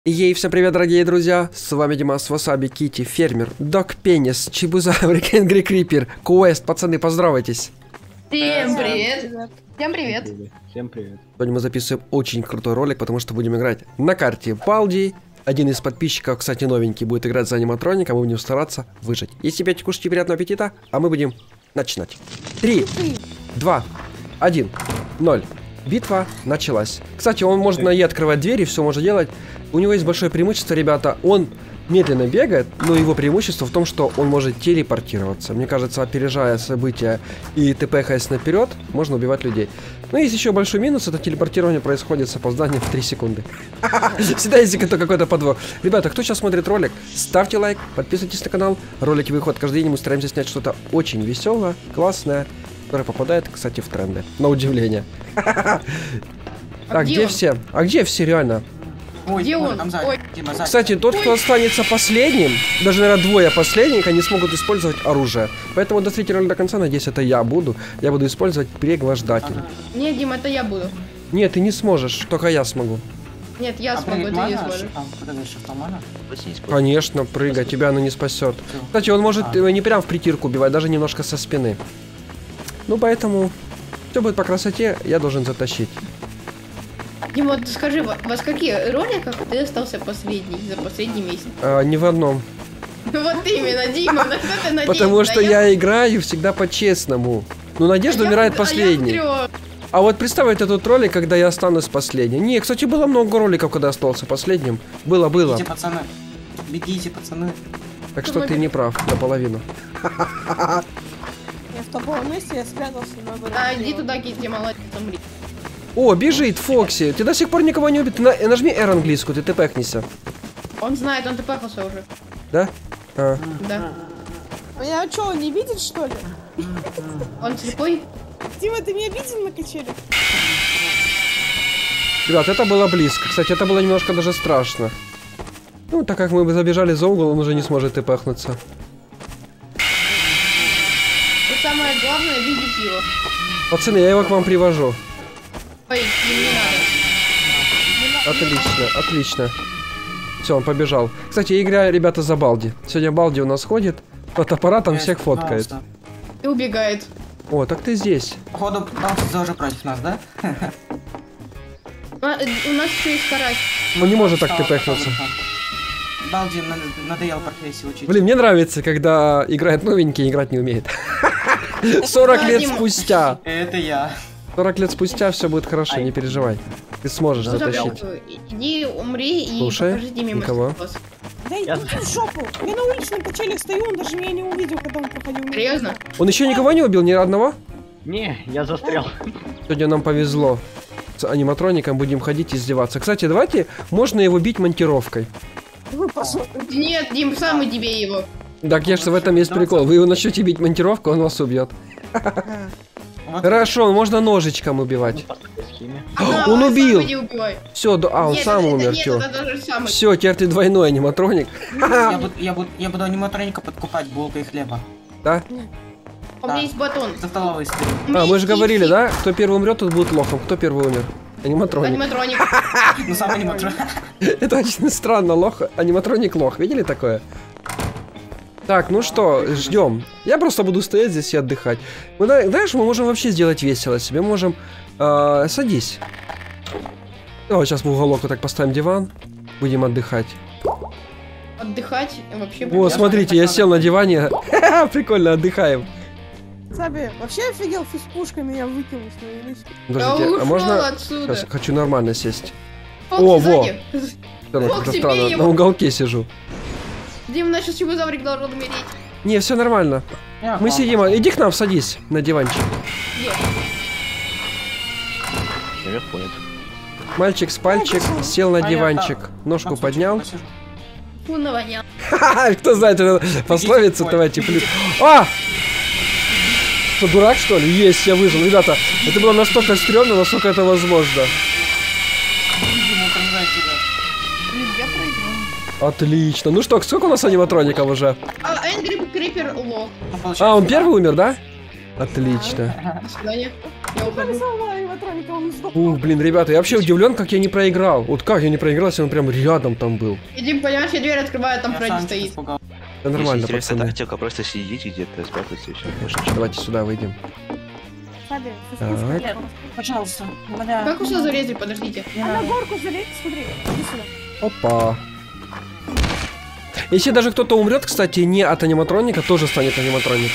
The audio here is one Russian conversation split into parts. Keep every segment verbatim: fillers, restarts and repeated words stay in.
Ей, всем привет, дорогие друзья, с вами Димас, Васаби, Кити, Фермер, Док Пенис, Чебузаврик, Энгри Крипер, Квест, пацаны, поздравайтесь. Всем привет. Всем привет. Всем привет. Сегодня мы записываем очень крутой ролик, потому что будем играть на карте Балди. Один из подписчиков, кстати, новенький, будет играть за аниматроника, мы будем стараться выжить. Если опять кушайте, приятного аппетита, а мы будем начинать. Три, два, один, ноль. Битва началась. Кстати, он может на Е открывать двери, все может делать. У него есть большое преимущество, ребята. Он медленно бегает, но его преимущество в том, что он может телепортироваться. Мне кажется, опережая события и тпхаясь наперед, можно убивать людей. Но есть еще большой минус, это телепортирование происходит с опозданием в три секунды. Всегда есть какой-то подвох. Ребята, кто сейчас смотрит ролик, ставьте лайк, подписывайтесь на канал. Ролики выходят каждый день, мы стараемся снять что-то очень веселое, классное, которое попадает, кстати, в тренды. На удивление. Так, где все? А где все реально? Ой, Где он? там сзади. Ой. Дима, сзади. Кстати, тот, кто останется последним, даже, наверное, двое последних, они смогут использовать оружие. Поэтому досмотрите ролик до конца, надеюсь, это я буду. Я буду использовать приглаждатель. Ага. Нет, Дим, это я буду. Нет, ты не сможешь, только я смогу. Нет, я А смогу, прыгать ты не можно? сможешь. А, подожди, шифтом можно? Конечно, прыгай, тебя оно не спасет. Кстати, он может А. не прям в притирку убивать, даже немножко со спины. Ну, поэтому все будет по красоте, я должен затащить. Дим, вот скажи, во во скольких роликах ты остался последний за последний месяц? А, ни в одном. Ну вот именно, Дима, на что ты надеешься? Потому что А я играю всегда по-честному. Ну, Надежда а я- умирает а я последней. врёт. А вот представь этот ролик, когда я останусь последним. Не, кстати, было много роликов, когда я остался последним. Было, было. Бегите, пацаны. Бегите, пацаны. Так что ты не прав наполовину. Я в таком месте, я спрятался на дороге. А, иди туда, Кити, молодец, умри. О, бежит Фокси. Ты до сих пор никого не убит. На, нажми R английскую, ты тпхнися. Он знает, он тпхался уже. Да? А. Да. Меня что, не видит, что ли? Он слепой? Дима, ты меня видел на качеле? Ребят, это было близко. Кстати, это было немножко даже страшно. Ну, так как мы бы забежали за угол, он уже не сможет тпхнуться. И самое главное, видеть его. Пацаны, я его к вам привожу. Ой, Дим, не надо. Отлично, отлично. Все, он побежал. Кстати, игра, ребята, за Балди. Сегодня Балди у нас ходит, фотоаппаратом всех фоткает. Пожалуйста. И убегает. О, так ты здесь. Походу, он уже против нас, да? А, э, у нас еще есть карась. Он не может так Стало тпхнуться. фотографом. Балди надо- надоел профессию учить. Блин, мне нравится, когда играет новенький, играть не умеет. сорок лет Дима. спустя. Это я. сорок лет спустя все будет хорошо, не переживай. Ты сможешь Ну, затащить. забыл. Иди, умри и Слушай, покажи Диме никого. мастер-класс. Да иди ты в жопу. Я на уличном качеле стою, он даже меня не увидел, когда он проходил. Серьезно? Он еще никого не убил, ни одного? Не, я застрял. Сегодня нам повезло. С аниматроником будем ходить и издеваться. Кстати, давайте, можно его бить монтировкой. Вы пошли. Нет, Дим, сам иди бей его. Так, я же в этом есть прикол. Вы его начнете бить монтировку, он вас убьет. Вот. Хорошо, можно ножичком убивать. По такой схеме. А, он сам убил. иди убивай. Все, а он Нет, сам это- умер, Нет, чё? это даже самый. Все, теперь ты двойной аниматроник. Я буду, я буду, я буду аниматроника подкупать булкой хлеба. Да? У меня есть батон. За столовой стою. У меня А, мы есть же говорили, чипсы. да? Кто первый умрет, тот будет лохом. Кто первый умер? Аниматроник. Аниматроник. Ну сам аниматроник. Это очень странно, лох. Аниматроник лох. Видели такое? Так, ну что, ждем. Я просто буду стоять здесь и отдыхать. Мы, да- знаешь, мы можем вообще сделать весело себе. Можем... э, садись. Давай сейчас в уголок вот так поставим диван. Будем отдыхать. Отдыхать вообще. О, Я смотрите, смотрю, я сел на диване. Прикольно, отдыхаем. Саби, вообще офигел, физпушка меня выкинул с моей лички. Я Подождите, ушел а можно... отсюда. Сейчас хочу нормально сесть. Фокси О, во. сзади. Да, ну, Фокси, как-то бей странно, его. на уголке сижу. Дим, наш чебузаврик должен умереть. Не, все нормально. Я Мы к вам. сидим, а, иди к нам, садись на диванчик. Нет. Наверх ходит. Мальчик с пальчик сел на А я диванчик, так, ножку на случай поднял. посижу. Фу, навонял. Ха-ха, кто знает эту пословицу, Ой. давайте плюс. А! Что, дурак, что ли? Есть, я выжил. Ребята, это было настолько стрёмно, насколько это возможно. Дима, пронзай тебя. Блин, я проиграл. Отлично. Ну что, сколько у нас аниматроников уже? А, Энгри Крипер лох. Ну, получается, А, он да. первый умер, да? Отлично. До свидания. Я ухожу. Нарисовала аниматроника, он сдох. Ух, блин, ребята, я вообще удивлен, как я не проиграл. Вот как я не проиграл, если он прям рядом там был. Иди, понимаешь, я дверь открываю, там Я Фредди сам стоит. испугал. Да нормально, Интересная пацаны. тактика, просто сидите где-то, спрятаться и все. Давайте сюда выйдем. Фаби, Так. слушай, Пожалуйста, умоляю. Как вы сюда залезли, подождите. Не а на надо. горку залезь, смотри, иди сюда. Опа. Если даже кто-то умрет, кстати, не от аниматроника, тоже станет аниматроником.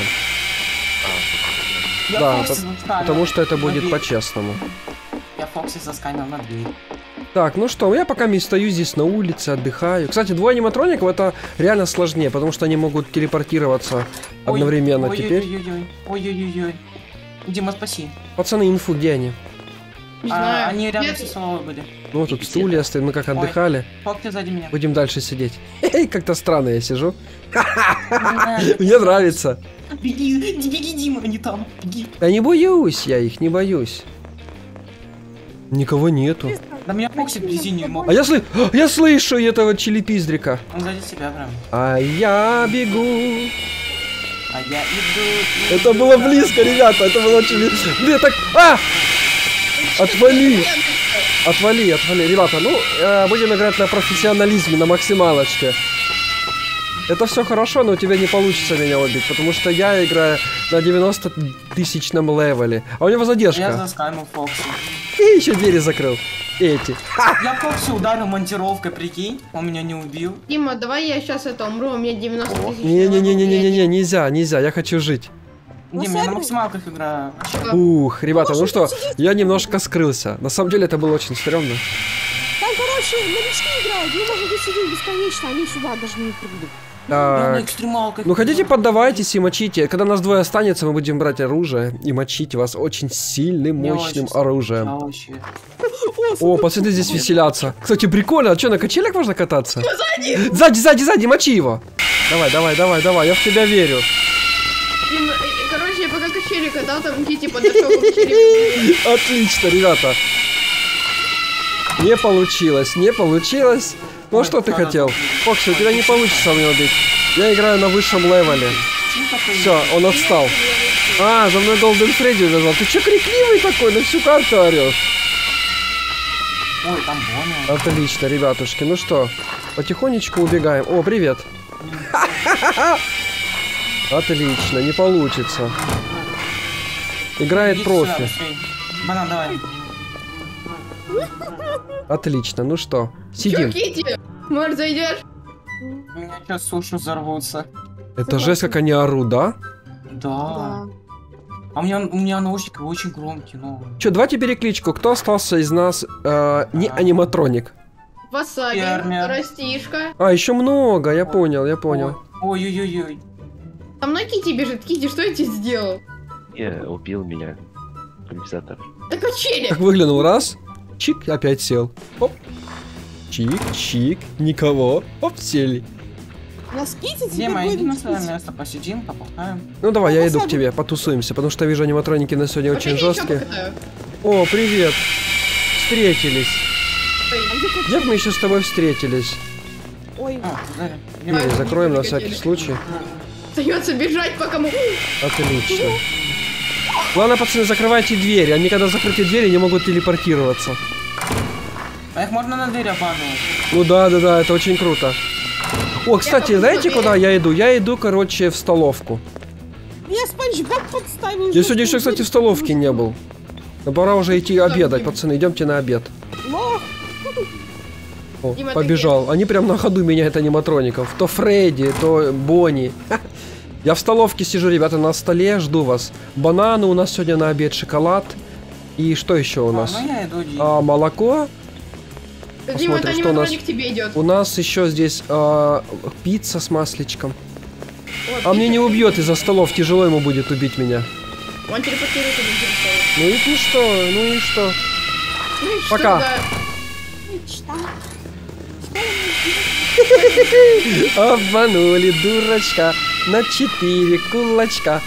Я Да, Фокси по- заскамил Потому что это на будет дверь. по-честному. Я Фокси заскамил на дверь. Так, ну что, я пока не стою здесь на улице, отдыхаю. Кстати, двое аниматроников это реально сложнее, потому что они могут телепортироваться Ой, одновременно ой, теперь. Ой-ой-ой. Ой-ой-ой. Дима, спаси. Пацаны, инфу, где они? Не А, знаю. они рядом Нет, со Соловой были. Ну, вот тут стулья стоят, мы как отдыхали. Фокси сзади меня. Будем дальше сидеть. Эй, как-то странно я сижу. Не надо. Мне нравится. Беги, беги, Дима, они там. Беги. Я не боюсь, я их не боюсь. Никого нету. Да меня Фокси вблизи не мог. А я, сл... я слышу этого чилипиздрика. Он сзади себя прям. А я бегу. А я иду. Это иду, было да. близко, ребята. Это было очень близко. Блин, так... А! Отвали! Отвали, отвали. Ребята, ну, э, будем играть на профессионализме, на максималочке. Это все хорошо, но у тебя не получится меня убить, потому что я играю на девяносто тысячном левеле. А у него Я задержка. заскамил Фокси. И еще двери закрыл. Эти. Я Фокси ударил монтировкой, прикинь. Он меня не убил. Дима, давай я сейчас это умру, у меня девяносто тысяч. Не-не-не-не-не-не, нельзя, нельзя, я хочу жить. Дим, я на максималках играю. Вообще. Ух, ребята, ну что, я немножко скрылся. На самом деле это было очень стрёмно. Там, короче, новички играют, мы можем здесь сидеть бесконечно, они сюда даже не придут. Я на Так. экстремалках. Ну хотите, поддавайтесь и мочите. Когда нас двое останется, мы будем брать оружие и мочить вас очень сильным, Я мощным очень оружием. Я вообще. О, пацаны здесь веселятся. Кстати, прикольно, а что, на качелях можно кататься? Сзади! Сзади, сзади, сзади, мочи его! Давай, давай, давай, давай, я в тебя верю. Дима, э, короче, я пока качели катал, там Кити подошел к качели. Отлично, ребята. Не получилось, не получилось. Ну а Ой, что ты надо хотел? убить. Фокси, у тебя не получится меня убить. Я играю на высшем левеле. Тихо ты. Все, он отстал. А, за мной Голден Фредди убежал. Ты че крикливый такой, на всю карту орешь? Ой, там Бонни. Отлично, ребятушки. Ну что, потихонечку убегаем. О, привет. Отлично, не получится. Играет Иди сюда, профи. быстрей. Банан, давай. Отлично, ну что, Чё, сидим. Кити? Может, зайдешь? У меня сейчас суши взорвутся. Это жесть, как они орут, да? Да. А у меня, у меня наушники очень громкие, но... Че, давайте перекличку. Кто остался из нас э, не аниматроник? Васаби, Фермер. Растишка. А, еще много, я понял, я понял. Ой-ой-ой-ой. Там на Кити бежит. Кити, что я тебе сделал? Не, убил меня. Коллективизатор. Да качели. Как выглянул, раз, чик, опять сел. Оп. Чик, чик, никого. Оп, сели. На ските тебе Дима, иди будем на свое спить. место, посидим, поболтаем. Ну давай, я Ну, иду к посади. тебе, потусуемся, потому что вижу аниматроники на сегодня Вообще очень ничего жесткие. покатаю. О, привет. Встретились. А где Где мы еще с тобой встретились? Ой, А, да. Двери Дима, закроем на прикатили. всякий случай. Остается бежать, пока мы... Отлично. Главное, пацаны, закрывайте двери. Они, когда закрыты двери, не могут телепортироваться. а их можно на дверь обманывать? Ну да, да, да, это очень круто. О, кстати, Я знаете, попробую. куда я иду? Я иду, короче, в столовку. я Спанч Боб подставил. Я сегодня еще, кстати, в столовке не был. Но пора уже идти обедать, пацаны, идемте на обед. Лох. О, Дима, ты побежал. Они прям на ходу меняют аниматроников. То Фредди, то Бонни. Я в столовке сижу, ребята, на столе, жду вас. Бананы у нас сегодня на обед, шоколад. И что еще у нас? А, ну я иду, Дима. А, молоко. Дима, это Посмотрим, что у нас. аниматроник к тебе идет. У нас еще здесь а, пицца с масличком. Вот, А мне Кити, не убьет из-за столов, тяжело ему будет убить меня. Он телепортируется, не телепортируется. Ну и ну что, ну и что? Ну и что, Пока. да. Мечта. Обманули дурачка на четыре кулачка.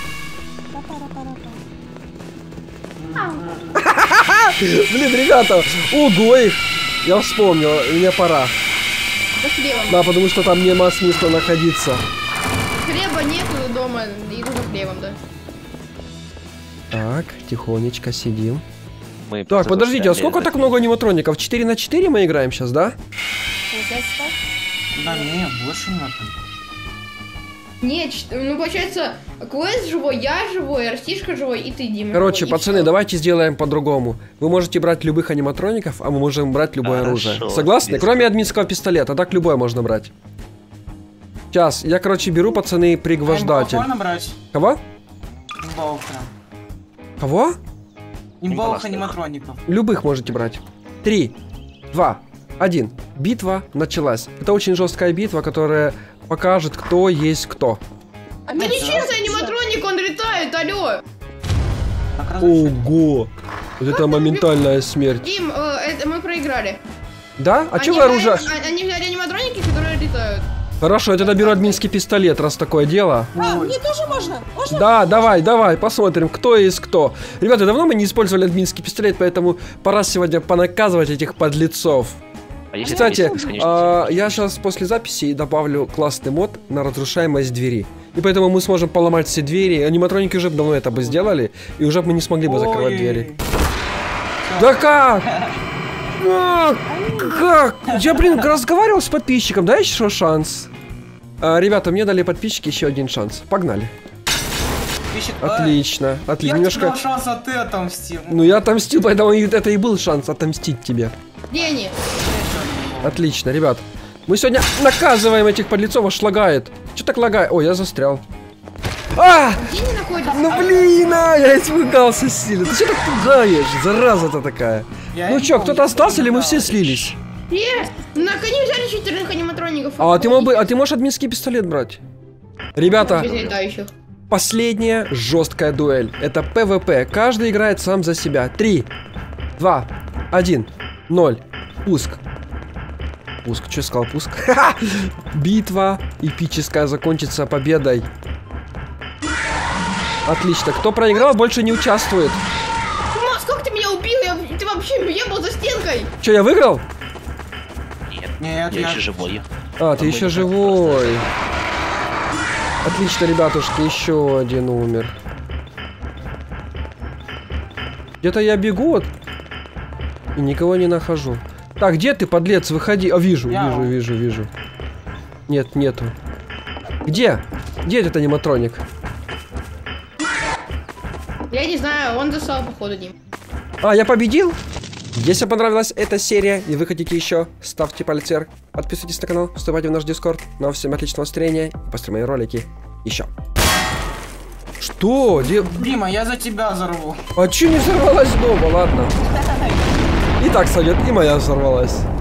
Блин, ребята, ого их. Я вспомнил, мне пора. За хлебом. Да, потому что там нема смысла находиться. Хлеба нету дома, иду за хлебом, да. Так, тихонечко сидим. Мы Так, просто подождите, а застряли сколько за- так много аниматроников? четыре на четыре мы играем сейчас, да? Получается так? Да не, больше нет. Нет, ч- ну получается, Квест живой, я живой, Растишка живой и ты, Дима. Короче, живой, и пацаны, всё. давайте сделаем по-другому. Вы можете брать любых аниматроников, а мы можем брать любое Хорошо, оружие. Согласны? без Кроме проблем. админского пистолета, так любое можно брать. Сейчас, я, короче, беру, пацаны, пригвождатель. Можно брать? Кого? Имбовых. Кого? Имбовых классных. аниматроников. Любых можете брать. Три, два, один. Битва началась. Это очень жесткая битва, которая покажет, кто есть кто. А Да меня нечестно, аниматроник, он летает, алло. Так разрешили. Ого! Вот это моментальная смерть. Дим, э, это мы проиграли. Да? А Они что вы оружие? взяли- Они взяли аниматроники, которые летают. Хорошо, я тогда беру админский пистолет, раз такое дело. А, Ой. мне тоже можно? Можно? Да, давай, давай, посмотрим, кто есть кто. Ребята, давно мы не использовали админский пистолет, поэтому пора сегодня понаказывать этих подлецов. А если Кстати, это бесконечно а, я сейчас после записи добавлю классный мод на разрушаемость двери. И поэтому мы сможем поломать все двери. Аниматроники уже давно это бы сделали, и уже бы мы не смогли бы закрывать Ой. двери. Да как? А, Как? Я, блин, разговаривал с подписчиком, дай еще шанс. А, ребята, мне дали подписчики еще один шанс. Погнали. Пищик, Отлично, а, отлично. Я Немножко... тебе дал шанс, а ты отомстил. Ну я отомстил, поэтому и- это и был шанс отомстить тебе. Где они? Отлично, ребят. Мы сегодня наказываем этих подлецов, аж лагает. Че так лагает? Ой, я застрял. А! Где они находятся? Ну блин, а, я испугался сильно. Ты что так пугаешь? Зараза-то такая. Я Ну не чё, помню, кто-то остался или мы да. все слились? Нет, на коне взяли четырех аниматроников. А ты, мог бы, а ты можешь админский пистолет брать? Ребята, Без летающих. последняя жесткая дуэль. Это пэ вэ пэ. Каждый играет сам за себя. Три, два, один, ноль. Пуск. Пуск. Что я сказал? Пуск. Ха-ха! Битва эпическая закончится победой. Отлично. Кто проиграл, больше не участвует. Макс, как ты меня убил? Я, ты вообще, я был за стенкой. Че, я выиграл? Нет, Нет, я я... еще живой. А, ты Мы еще не живой. Отлично, ребятушки, еще один умер. Где-то я бегу вот и никого не нахожу. Так, где ты, подлец? Выходи. А, вижу, Я. вижу, вижу, вижу. Нет, нету. Где? Где этот аниматроник? Я не знаю, он засал, походу, Дим. А, я победил? Если вам понравилась эта серия и вы хотите еще, ставьте палец вверх, подписывайтесь на канал, вступайте в наш дискорд. Ну а всем отличного настроения и посмотрим мои ролики еще. Что? Где... Дима, я за тебя взорву. А че не взорвалась дома? Ладно. И так сойдет, и моя взорвалась.